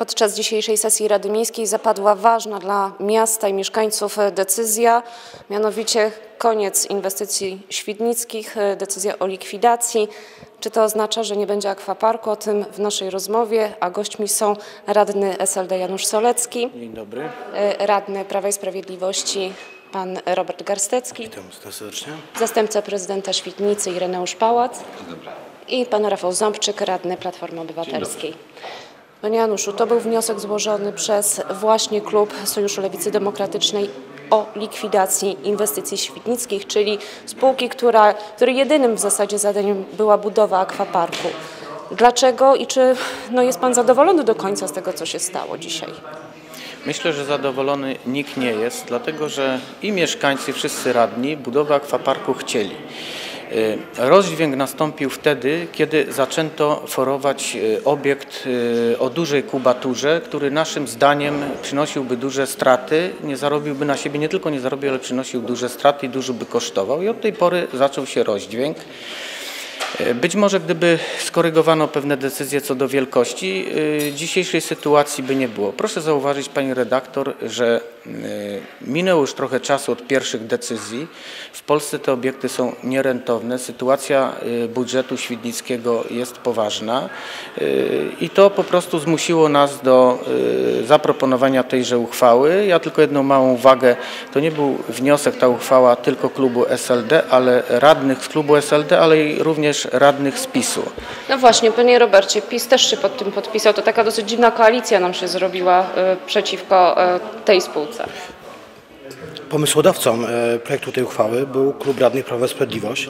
Podczas dzisiejszej sesji Rady Miejskiej zapadła ważna dla miasta i mieszkańców decyzja, mianowicie koniec inwestycji świdnickich, decyzja o likwidacji. Czy to oznacza, że nie będzie akwaparku? O tym w naszej rozmowie, a gośćmi są radny SLD Janusz Solecki. Dzień dobry. Radny Prawa i Sprawiedliwości pan Robert Garstecki. Witam serdecznie. Zastępca prezydenta Świdnicy Ireneusz Pałac. Dzień dobry. I pan Rafał Ząbczyk, radny Platformy Obywatelskiej. Panie Januszu, to był wniosek złożony przez właśnie klub Sojuszu Lewicy Demokratycznej o likwidacji inwestycji świdnickich, czyli spółki, której jedynym w zasadzie zadaniem była budowa akwaparku. Dlaczego i czy jest pan zadowolony do końca z tego, co się stało dzisiaj? Myślę, że zadowolony nikt nie jest, dlatego że i mieszkańcy, i wszyscy radni budowę akwaparku chcieli. Rozdźwięk nastąpił wtedy, kiedy zaczęto forować obiekt o dużej kubaturze, który naszym zdaniem przynosiłby duże straty, nie zarobiłby na siebie, nie tylko nie zarobił, ale przynosił duże straty i dużo by kosztował. I od tej pory zaczął się rozdźwięk. Być może gdyby skorygowano pewne decyzje co do wielkości, dzisiejszej sytuacji by nie było. Proszę zauważyć, pani redaktor, że minęło już trochę czasu od pierwszych decyzji. W Polsce te obiekty są nierentowne. Sytuacja budżetu świdnickiego jest poważna i to po prostu zmusiło nas do zaproponowania tejże uchwały. Ja tylko jedną małą uwagę. To nie był wniosek, ta uchwała tylko klubu SLD, ale radnych z klubu SLD, ale i również radnych z PiS-u. No właśnie, panie Robercie, PiS też się pod tym podpisał. To taka dosyć dziwna koalicja nam się zrobiła przeciwko tej spółce. Pomysłodawcą projektu tej uchwały był klub radnych Prawa i Sprawiedliwość.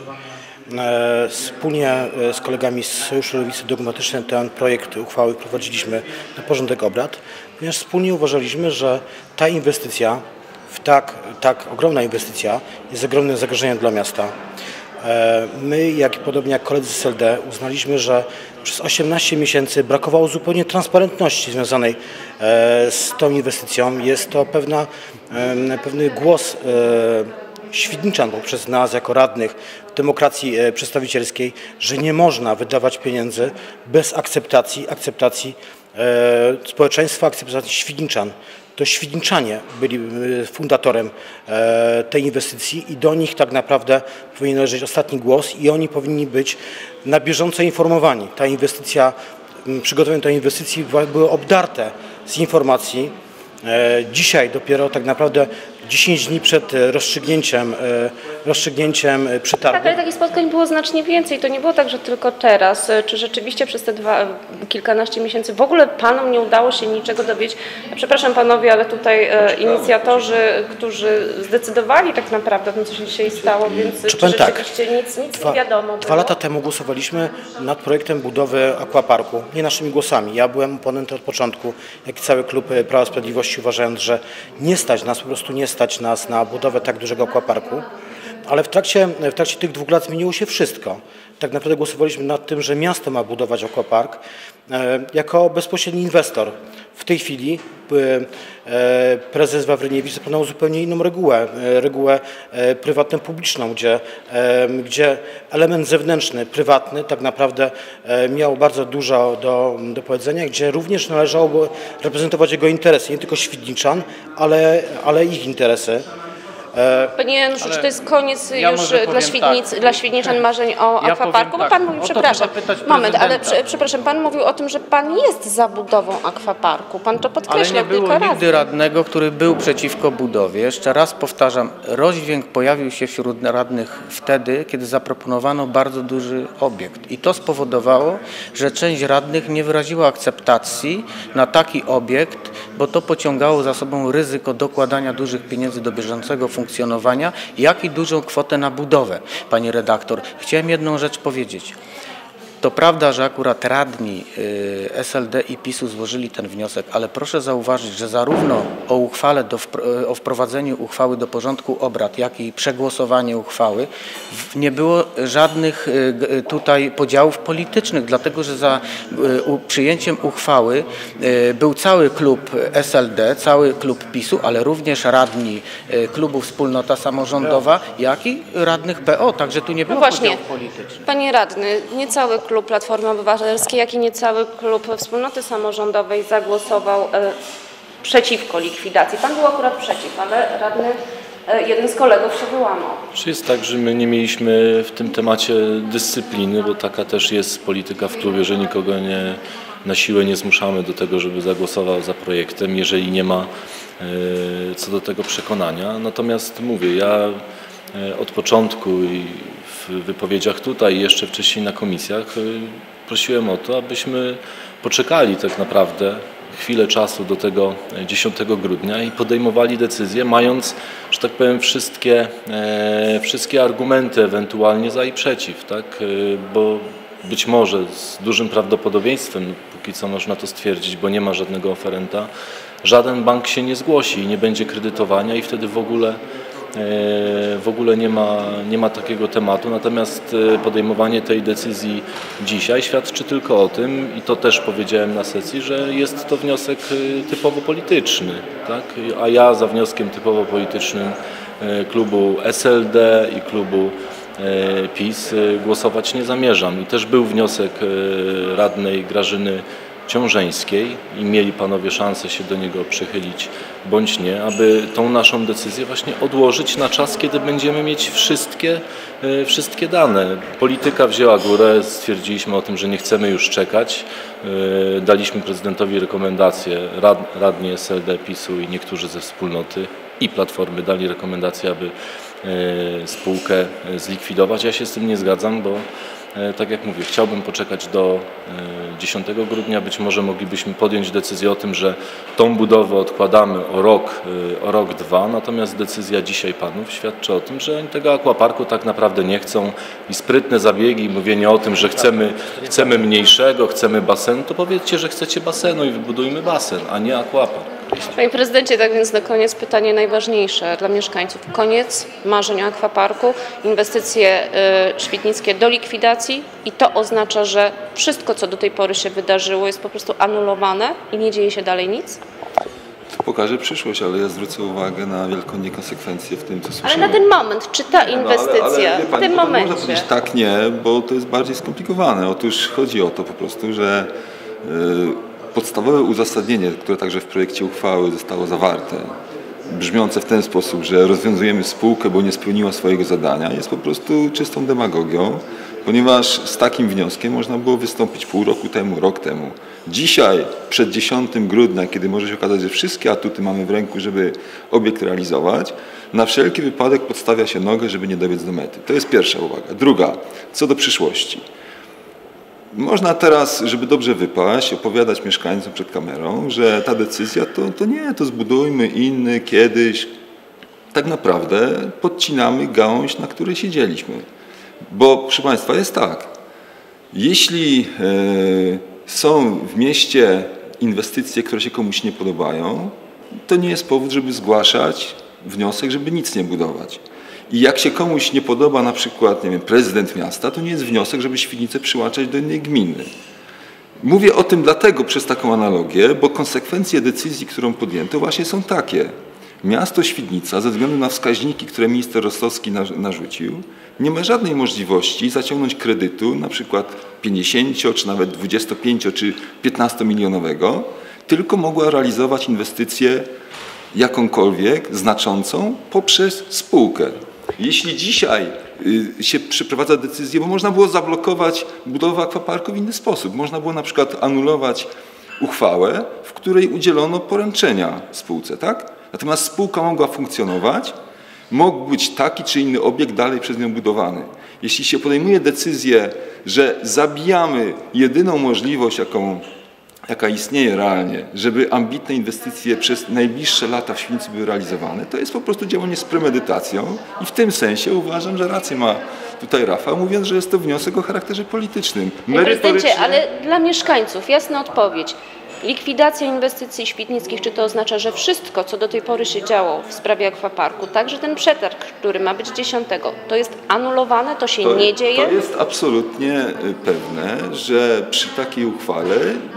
Wspólnie z kolegami z Sojuszu Lewicy Demokratycznej ten projekt uchwały wprowadziliśmy na porządek obrad, ponieważ wspólnie uważaliśmy, że ta inwestycja, tak ogromna inwestycja, jest ogromnym zagrożeniem dla miasta. My, podobnie jak koledzy z SLD, uznaliśmy, że przez 18 miesięcy brakowało zupełnie transparentności związanej z tą inwestycją. Jest to pewny głos świdniczan poprzez nas jako radnych w demokracji przedstawicielskiej, że nie można wydawać pieniędzy bez akceptacji społeczeństwa, akceptacji świdniczan. To świdniczanie byli fundatorem tej inwestycji i do nich tak naprawdę powinien należeć ostatni głos i oni powinni być na bieżąco informowani. Przygotowanie tej inwestycji były obdarte z informacji. Dzisiaj dopiero tak naprawdę 10 dni przed rozstrzygnięciem przetargu. Tak, ale takich spotkań było znacznie więcej. To nie było tak, że tylko teraz. Czy rzeczywiście przez te kilkanaście miesięcy w ogóle panom nie udało się niczego dowiedzieć? Przepraszam panowie, ale tutaj inicjatorzy, którzy zdecydowali tak naprawdę o tym, co się dzisiaj stało, więc czy rzeczywiście nic nie wiadomo? 2 lata temu głosowaliśmy nad projektem budowy akwaparku, nie naszymi głosami. Ja byłem oponentem od początku, jak i cały klub Prawa i Sprawiedliwości, uważając, że po prostu nie stać nas na budowę tak dużego akwaparku, ale w trakcie tych 2 lat zmieniło się wszystko. Tak naprawdę głosowaliśmy nad tym, że miasto ma budować akwapark jako bezpośredni inwestor. W tej chwili prezes Wawryniewicz zaproponował zupełnie inną regułę prywatno-publiczną, gdzie element zewnętrzny, prywatny tak naprawdę miał bardzo dużo do powiedzenia, gdzie również należało reprezentować jego interesy, nie tylko świdniczan, ale ich interesy. Panie Januszu, czy to jest koniec dla świdniczan marzeń o akwaparku? Bo pan mówił, przepraszam, moment, ale przepraszam, pan mówił o tym, że pan jest za budową akwaparku. Pan to podkreślał kilka razy. Ale nie było nigdy radnego, który był przeciwko budowie. Jeszcze raz powtarzam, rozdźwięk pojawił się wśród radnych wtedy, kiedy zaproponowano bardzo duży obiekt. I to spowodowało, że część radnych nie wyraziła akceptacji na taki obiekt, bo to pociągało za sobą ryzyko dokładania dużych pieniędzy do bieżącego funkcjonowania, jak i dużą kwotę na budowę. Pani redaktor, chciałem jedną rzecz powiedzieć. To prawda, że akurat radni SLD i PiS-u złożyli ten wniosek, ale proszę zauważyć, że zarówno o wprowadzeniu uchwały do porządku obrad, jak i przegłosowanie uchwały nie było żadnych tutaj podziałów politycznych, dlatego że za przyjęciem uchwały był cały klub SLD, cały klub PiS-u, ale również radni klubu Wspólnota Samorządowa, jak i radnych PO, także tu nie było podziałów politycznych. Panie radny, nie cały klub klub Platformy Obywatelskiej, jak i nie cały klub Wspólnoty Samorządowej zagłosował przeciwko likwidacji. Pan był akurat przeciw, ale radny, jeden z kolegów się wyłamał. Czy jest tak, że my nie mieliśmy w tym temacie dyscypliny, bo taka też jest polityka w klubie, że nikogo na siłę nie zmuszamy do tego, żeby zagłosował za projektem, jeżeli nie ma co do tego przekonania. Natomiast mówię, ja od początku i w wypowiedziach tutaj, jeszcze wcześniej na komisjach prosiłem o to, abyśmy poczekali tak naprawdę chwilę czasu do tego 10 grudnia i podejmowali decyzje, mając, że tak powiem, wszystkie argumenty ewentualnie za i przeciw, tak? Bo być może z dużym prawdopodobieństwem, póki co można to stwierdzić, bo nie ma żadnego oferenta, żaden bank się nie zgłosi i nie będzie kredytowania i wtedy w ogóle nie ma takiego tematu. Natomiast podejmowanie tej decyzji dzisiaj świadczy tylko o tym, i to też powiedziałem na sesji, że jest to wniosek typowo polityczny, tak? A ja za wnioskiem typowo politycznym klubu SLD i klubu PiS głosować nie zamierzam. I też był wniosek radnej Grażyny Ciążeńskiej i mieli panowie szansę się do niego przychylić bądź nie, aby tą naszą decyzję właśnie odłożyć na czas, kiedy będziemy mieć wszystkie dane. Polityka wzięła górę, stwierdziliśmy o tym, że nie chcemy już czekać. Daliśmy prezydentowi rekomendację, radni SLD, PiS-u i niektórzy ze wspólnoty i Platformy dali rekomendację, aby spółkę zlikwidować. Ja się z tym nie zgadzam, bo tak jak mówię, chciałbym poczekać do 10 grudnia. Być może moglibyśmy podjąć decyzję o tym, że tą budowę odkładamy o rok, dwa. Natomiast decyzja dzisiaj panów świadczy o tym, że oni tego aquaparku tak naprawdę nie chcą i sprytne zabiegi, mówienie o tym, że chcemy mniejszego, chcemy basenu, to powiedzcie, że chcecie basenu i wybudujmy basen, a nie aquapark. Panie prezydencie, tak więc na koniec pytanie najważniejsze dla mieszkańców. Koniec marzeń o akwaparku, inwestycje świdnickie do likwidacji i to oznacza, że wszystko, co do tej pory się wydarzyło, jest po prostu anulowane i nie dzieje się dalej nic? To pokaże przyszłość, ale ja zwrócę uwagę na wielką niekonsekwencję w tym, co słyszymy. Ale na ten moment, czy ta inwestycja ale w tym momencie... Można powiedzieć tak, nie, bo to jest bardziej skomplikowane. Otóż chodzi o to po prostu, że podstawowe uzasadnienie, które także w projekcie uchwały zostało zawarte, brzmiące w ten sposób, że rozwiązujemy spółkę, bo nie spełniła swojego zadania, jest po prostu czystą demagogią, ponieważ z takim wnioskiem można było wystąpić pół roku temu, rok temu. Dzisiaj, przed 10 grudnia, kiedy może się okazać, że wszystkie atuty mamy w ręku, żeby obiekt realizować, na wszelki wypadek podstawia się nogę, żeby nie dobiec do mety. To jest pierwsza uwaga. Druga, co do przyszłości. Można teraz, żeby dobrze wypaść, opowiadać mieszkańcom przed kamerą, że ta decyzja to nie, to zbudujmy inny kiedyś. Tak naprawdę podcinamy gałąź, na której siedzieliśmy. Bo proszę Państwa, jest tak, jeśli są w mieście inwestycje, które się komuś nie podobają, to nie jest powód, żeby zgłaszać wniosek, żeby nic nie budować. I jak się komuś nie podoba na przykład, nie wiem, prezydent miasta, to nie jest wniosek, żeby Świdnicę przyłączać do innej gminy. Mówię o tym dlatego przez taką analogię, bo konsekwencje decyzji, którą podjęto, właśnie są takie. Miasto Świdnica, ze względu na wskaźniki, które minister Rostowski narzucił, nie ma żadnej możliwości zaciągnąć kredytu, na przykład 50, czy nawet 25, czy 15 milionowego, tylko mogła realizować inwestycję jakąkolwiek znaczącą poprzez spółkę. Jeśli dzisiaj się przeprowadza decyzję, bo można było zablokować budowę akwaparku w inny sposób. Można było na przykład anulować uchwałę, w której udzielono poręczenia spółce, tak? Natomiast spółka mogła funkcjonować, mógł być taki czy inny obiekt dalej przez nią budowany. Jeśli się podejmuje decyzję, że zabijamy jedyną możliwość, jaka istnieje realnie, żeby ambitne inwestycje przez najbliższe lata w Świdnicy były realizowane, to jest po prostu działanie z premedytacją i w tym sensie uważam, że rację ma tutaj Rafał, mówiąc, że jest to wniosek o charakterze politycznym. Panie prezydencie, ale dla mieszkańców jasna odpowiedź. likwidacja inwestycji świdnickich, czy to oznacza, że wszystko, co do tej pory się działo w sprawie akwaparku, także ten przetarg, który ma być 10, to jest anulowane, to się nie dzieje? To jest absolutnie pewne, że przy takiej uchwale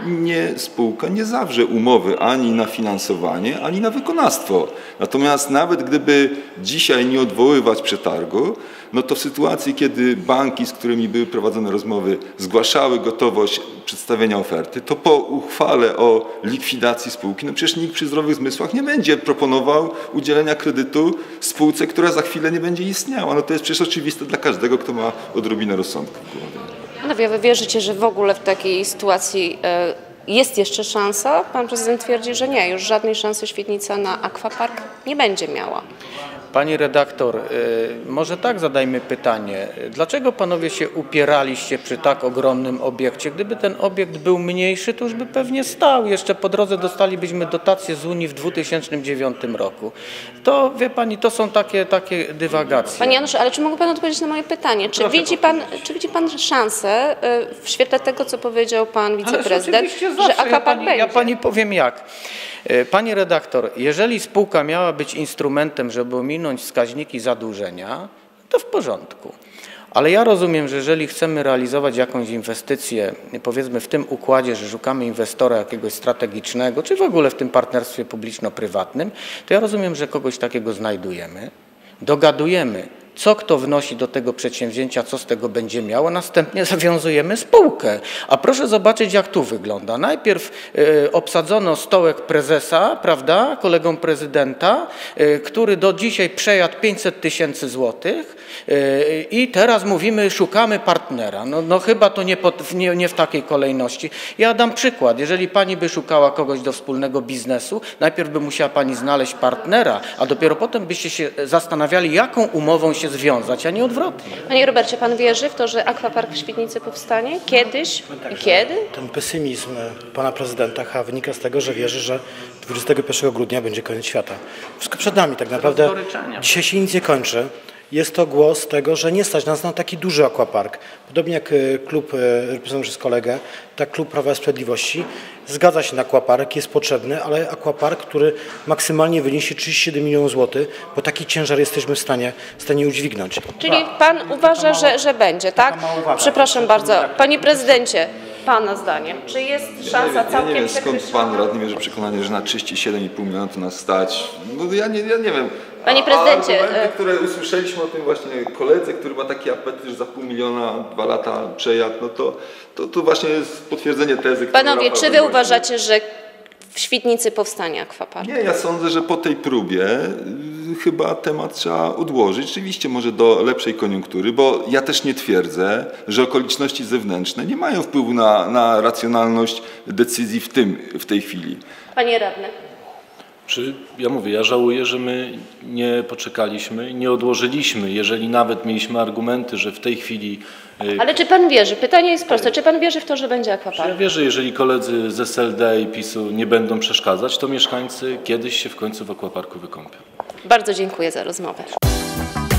spółka nie zawrze umowy ani na finansowanie, ani na wykonawstwo. Natomiast nawet gdyby dzisiaj nie odwoływać przetargu, no to w sytuacji, kiedy banki, z którymi były prowadzone rozmowy, zgłaszały gotowość przedstawienia oferty, to po uchwale o likwidacji spółki, no przecież nikt przy zdrowych zmysłach nie będzie proponował udzielenia kredytu spółce, która za chwilę nie będzie istniała. No to jest przecież oczywiste dla każdego, kto ma odrobinę rozsądku w głowie. Panowie, wy wierzycie, że w ogóle w takiej sytuacji jest jeszcze szansa? Pan prezydent twierdzi, że nie, już żadnej szansy Świdnica na akwapark nie będzie miała. Pani redaktor, może tak zadajmy pytanie. Dlaczego panowie się upieraliście przy tak ogromnym obiekcie? Gdyby ten obiekt był mniejszy, to już by pewnie stał. Jeszcze po drodze dostalibyśmy dotacje z Unii w 2009 roku. To, wie pani, to są takie dywagacje. Panie Januszu, ale czy mógł pan odpowiedzieć na moje pytanie? Czy widzi pan szansę w świetle tego, co powiedział pan wiceprezydent, że akwapark będzie? Ja pani powiem jak. Pani redaktor, jeżeli spółka miała być instrumentem, żeby ominąć wskaźniki zadłużenia, to w porządku. Ale ja rozumiem, że jeżeli chcemy realizować jakąś inwestycję, powiedzmy w tym układzie, że szukamy inwestora jakiegoś strategicznego, czy w ogóle w tym partnerstwie publiczno-prywatnym, to ja rozumiem, że kogoś takiego znajdujemy, dogadujemy, co kto wnosi do tego przedsięwzięcia, co z tego będzie miało, następnie zawiązujemy spółkę. A proszę zobaczyć, jak tu wygląda. Najpierw obsadzono stołek prezesa, prawda, kolegą prezydenta, który do dzisiaj przejadł 500 000 złotych i teraz mówimy, szukamy partnera. No chyba to nie w takiej kolejności. Ja dam przykład. Jeżeli pani by szukała kogoś do wspólnego biznesu, najpierw by musiała pani znaleźć partnera, a dopiero potem byście się zastanawiali, jaką umową się związać, a nie odwrotnie. Panie Robercie, pan wierzy w to, że akwapark w Świdnicy powstanie? Kiedyś? I kiedy? Ten pesymizm pana prezydenta wynika z tego, że wierzy, że 21 grudnia będzie koniec świata. Wszystko przed nami tak naprawdę. Dzisiaj się nic nie kończy. Jest to głos tego, że nie stać nas na taki duży akwapark. Podobnie jak klub reprezentowany przez kolegę, tak klub Prawa i Sprawiedliwości zgadza się na akwapark, jest potrzebny, ale akwapark, który maksymalnie wyniesie 37 milionów złotych, bo taki ciężar jesteśmy w stanie udźwignąć. Czyli pan uważa, że będzie, tak? Przepraszam bardzo. Panie prezydencie, pana zdaniem, czy jest szansa całkiem Ja nie wiem, skąd przekreślona? pan radny bierze przekonanie, że na 37,5 miliona to nas stać. No ja nie wiem. Panie prezydencie, argumenty, które usłyszeliśmy o tym właśnie koledze, który ma taki apetyt, że za 500 000, 2 lata przejadł, no to właśnie jest potwierdzenie tezy, którą panowie, Rafał czy wy wygłosił. uważacie, że w Świdnicy powstanie akwapark? Nie, ja sądzę, że po tej próbie chyba temat trzeba odłożyć. Rzeczywiście może do lepszej koniunktury, bo ja też nie twierdzę, że okoliczności zewnętrzne nie mają wpływu na racjonalność decyzji w tej chwili. Panie radny. Ja żałuję, że my nie poczekaliśmy, nie odłożyliśmy, jeżeli nawet mieliśmy argumenty, że w tej chwili... Ale czy pan wierzy? Pytanie jest proste. Czy pan wierzy w to, że będzie akwapark? Ja wierzę, jeżeli koledzy z SLD i PiS-u nie będą przeszkadzać, to mieszkańcy kiedyś się w końcu w akwaparku wykąpią. Bardzo dziękuję za rozmowę.